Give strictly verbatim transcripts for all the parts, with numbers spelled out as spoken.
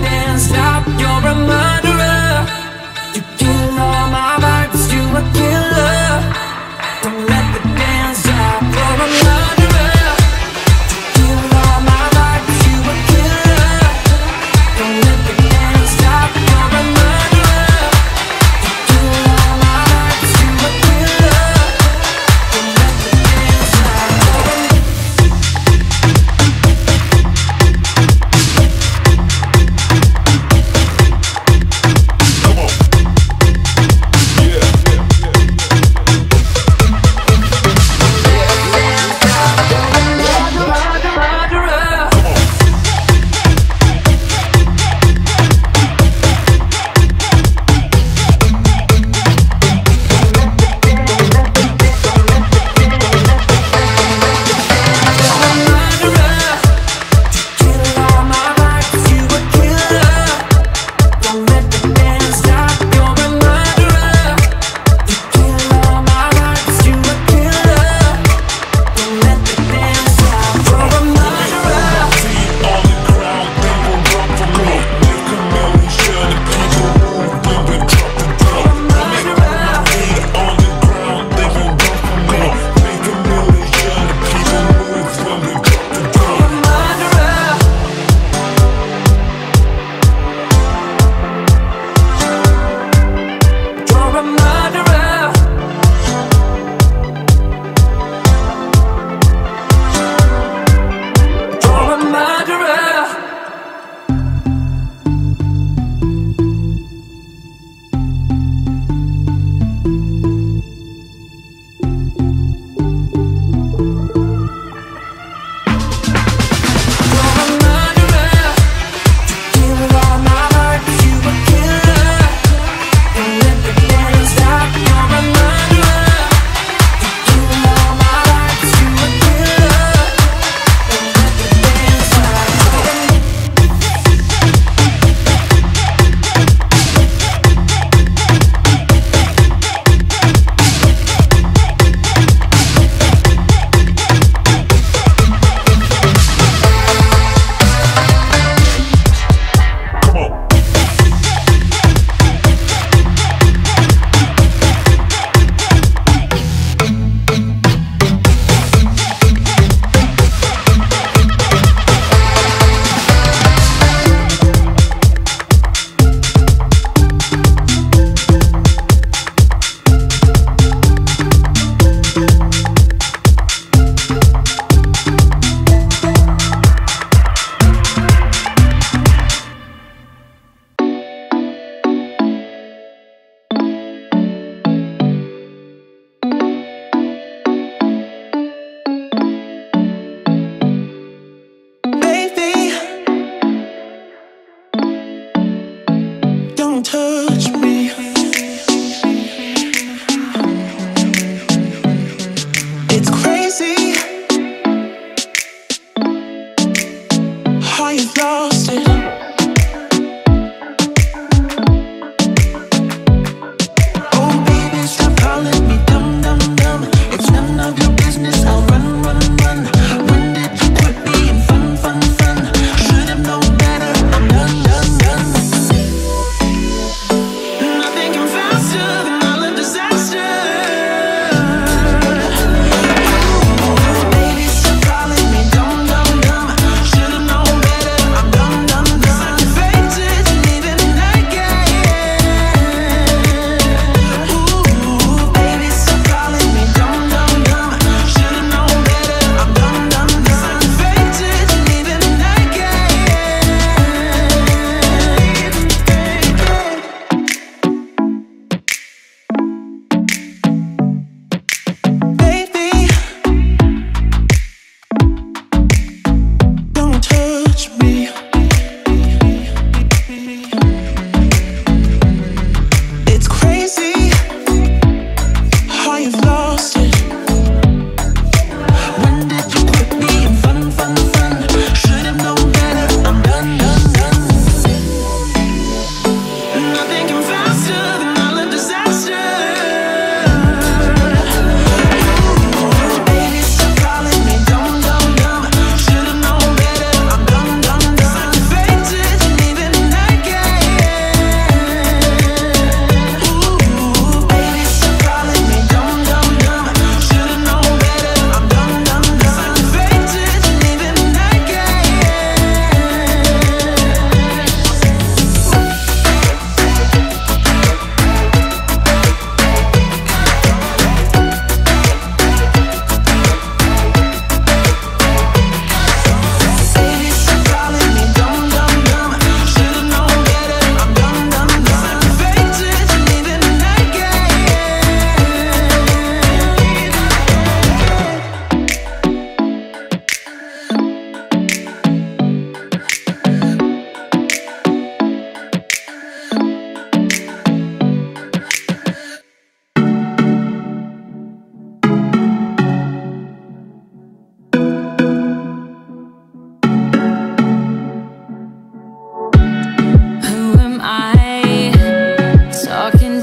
dance stop. You're a murderer. You kill all my vibes. You a killer. Don't let the dance stop. You're a murderer. You kill all my vibes. You a killer. Don't let the dance stop. You're a murderer. You kill all my vibes. You a killer. Don't let the dance stop.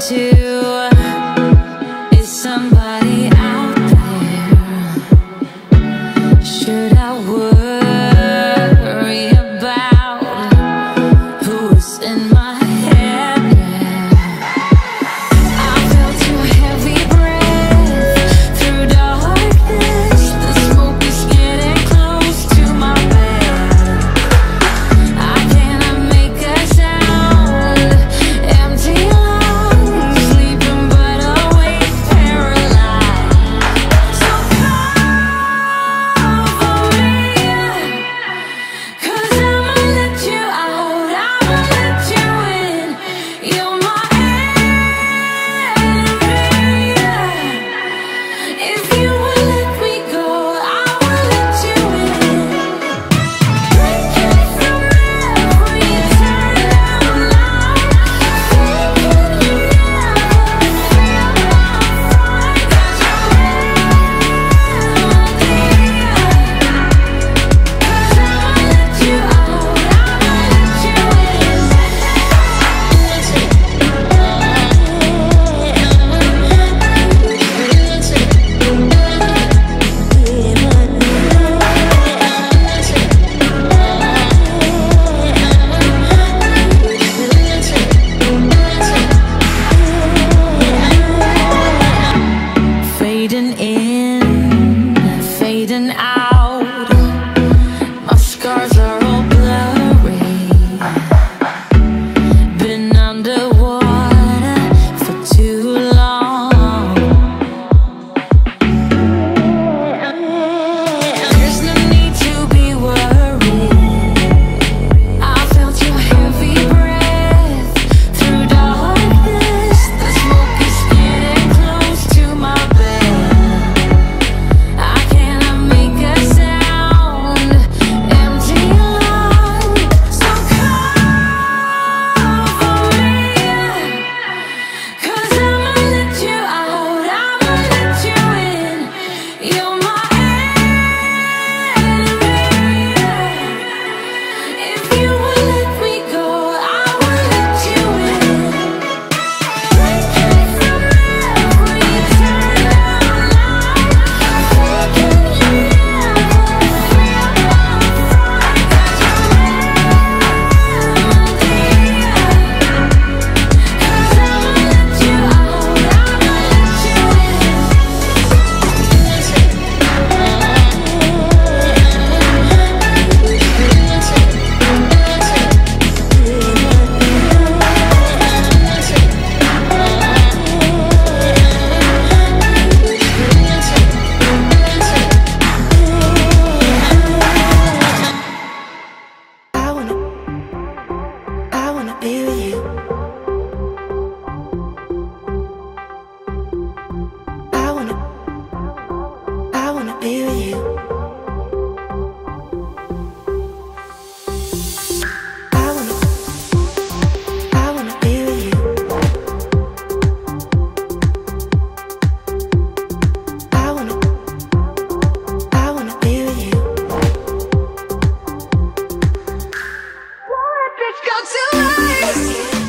to? Is somebody out there? Should I worry about who's in my head? I felt your heavy breath through darkness. The smoke is getting close to my bed. I cannot make a sound. Empty lungs, sleeping but awake, paralyzed. So cover me, 'cause I'ma let you out, I'ma let you in. You're my enemy. If you would let me go, I will let you in. Drinking from every turn out loud, thinking you never feel my fight. 'Cause you're fading in, fading out. My scars are all blurry. Been underwater for too long. There's no need to be worried. I felt your heavy breath through darkness. The smoke is getting close to my bed. I cannot make a sound. Empty lungs. So cover me, 'cause I'ma let you out, I'ma let you in. You're my enemy. If you would let me go, I will let you in. Drinking from every turn out loud, thinking you never feel my fight. 'Cause you're Cause I'ma let you out, I'ma let you in. I wanna, I wanna be with you. I wanna, I wanna be with you. I wanna, I wanna be with you. I wanna, I wanna be with you. Don't let this go to waste.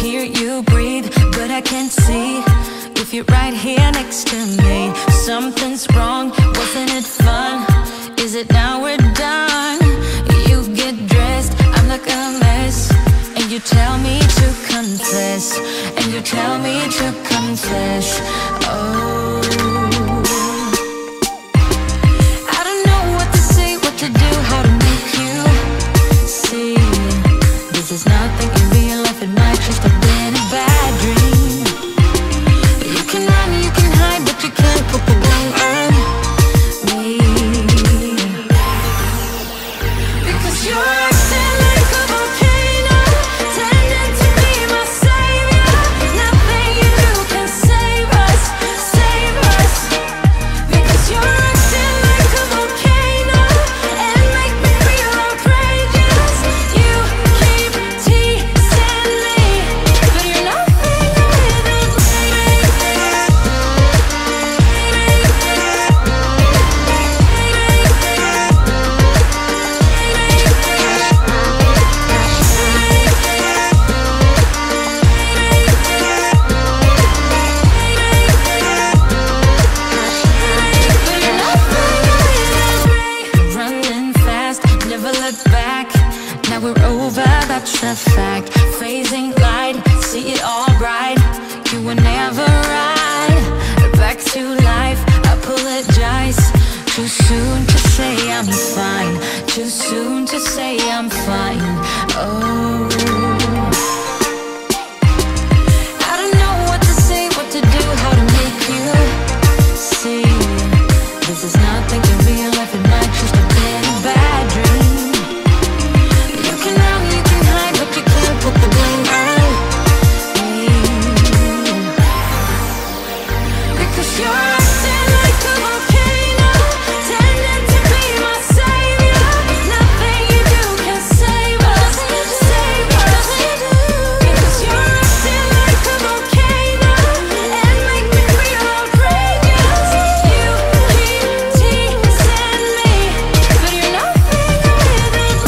hear you breathe, but I can't see if you're right here next to me. Something's wrong, wasn't it fun? Is it now we're done? You get dressed, I'm like a mess, and you tell me to confess, and you tell me to confess. Oh, I don't know what to say, what to do, how to make you see. This is nothing in real life, it might just have been a bad dream. You can run, you can hide, but you can't put the blame on me, because you're acting like a volcano, tending to be my savior. Nothing you do can save us, save us, because you're acting like a volcano and make me feel outrageous. You keep teasing me, but you're nothing without running fast, never look back. Now we're over, that's a fact. Phasing light, see it all bright. You were never right. Back to life, apologize. Too soon to say I'm fine. Too soon to say I'm fine. Oh, I don't know what to say, what to do, how to make you see. This is nothing in real life, it might just have been a bad dream. You can run, you can hide, but you can't put the blame on me, because you're acting like a volcano, tending to be my savior. Nothing you do can save us, save us, because you're acting like a volcano and make me feel outrageous. You keep teasing me, but you're nothing without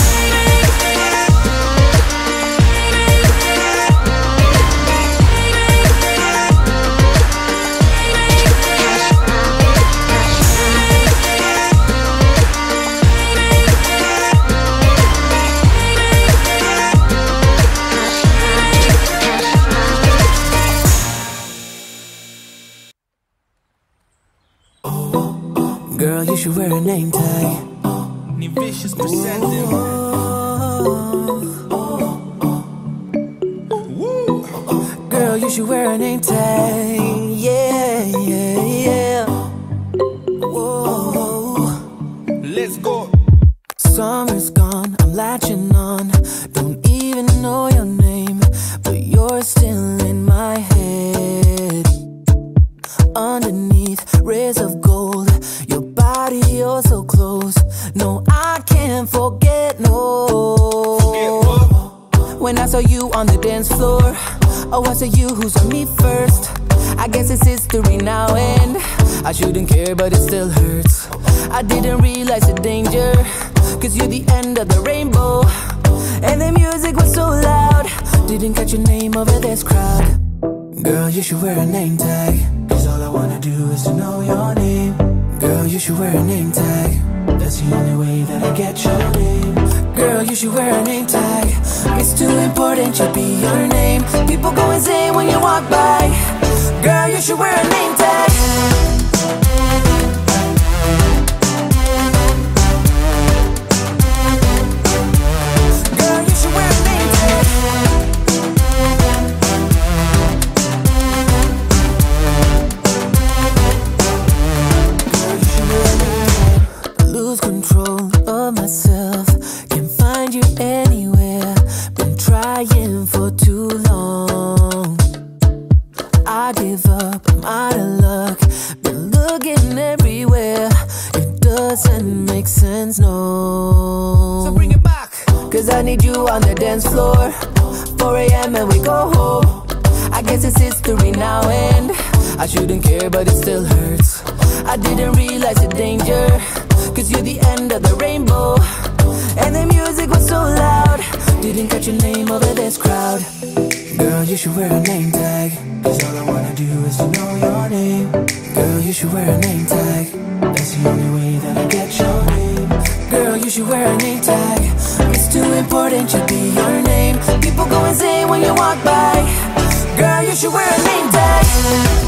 Girl, you should wear a name tag. Ni vicious presenting. Girl, you should wear a name tag. Yeah, yeah, yeah. Whoa. Let's go. Summer's gone, I'm latching on. Don't even know your name, but you're still in my head. Underneath rays of gold, your body, you're so close. No, I can't forget, no. Forget what? When I saw you on the dance floor, oh, I saw you who saw me first. I guess it's history now, and I shouldn't care, but it still hurts. I didn't realize the danger, cause you're the end of the rainbow, and the music was so loud. Didn't catch your name over this crowd. Girl, you should wear a name tag, cause all I wanna do is to know your name. Girl, you should wear a name tag, that's the only way that I get your name. Girl, you should wear a name tag, it's too important, should be your name. People go insane when you walk by. Girl, you should wear a name tag. Girl, you should wear a name tag. Girl, you should wear a name tag. Lose control of myself, can't find you anywhere. Been trying for too long. I give up, I'm out of luck. Been looking everywhere, it doesn't make sense, no. So bring it back. Cause I need you on the dance floor. four a m and we go home. I guess it's history now, and I shouldn't care, but it still hurts. I didn't realize the danger, cause you're the end of the rainbow, and the music was so loud. Didn't catch your name over this crowd. Girl, you should wear a name tag, cause all I wanna do is to know your name. Girl, you should wear a name tag, that's the only way that I get your name. Girl, you should wear a name tag, it's too important to be your name. People go insane when you walk by. Girl, you should wear a name tag.